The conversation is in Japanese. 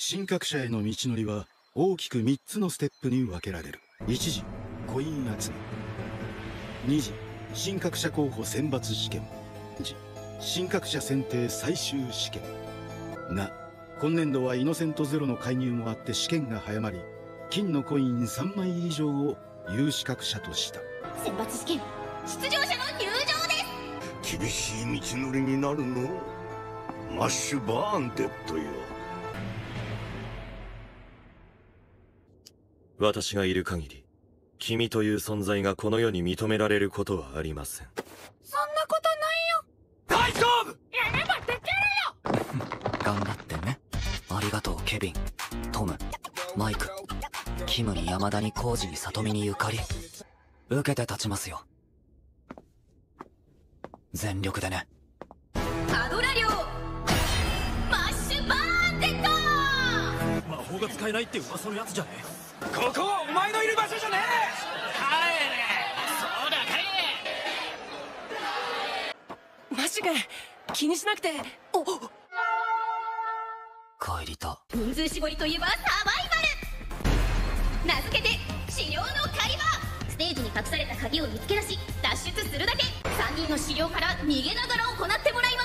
神格者への道のりは大きく3つのステップに分けられる。1次、コイン集め。2次、神格者候補選抜試験。次、神格者選定最終試験。が、今年度はイノセントゼロの介入もあって試験が早まり、金のコイン3枚以上を有資格者とした。 選抜試験、出場者の入場です。 厳しい道のりになるの。マッシュバーンデッドよ。 私がいる限り、君という存在がこの世に認められることはありません。 そんなことないよ。 大丈夫。 やればできるよ。 頑張ってね。ありがとうケビン、トム、マイク、キムに山田にコウジに里見にゆかり。受けて立ちますよ。全力でね。 アドラ領マッシュバーンデッド。 魔法が使えないって噂のやつじゃねえ。 ここはお前のいる場所じゃねえ。 帰れ。そうだ帰れ。マジか。気にしなくて。お帰りた。 人数絞りといえばサバイバル。名付けて資料の狩り場。ステージに隠された鍵を見つけ出し脱出するだけ。3人の資料から逃げながら行ってもらいます。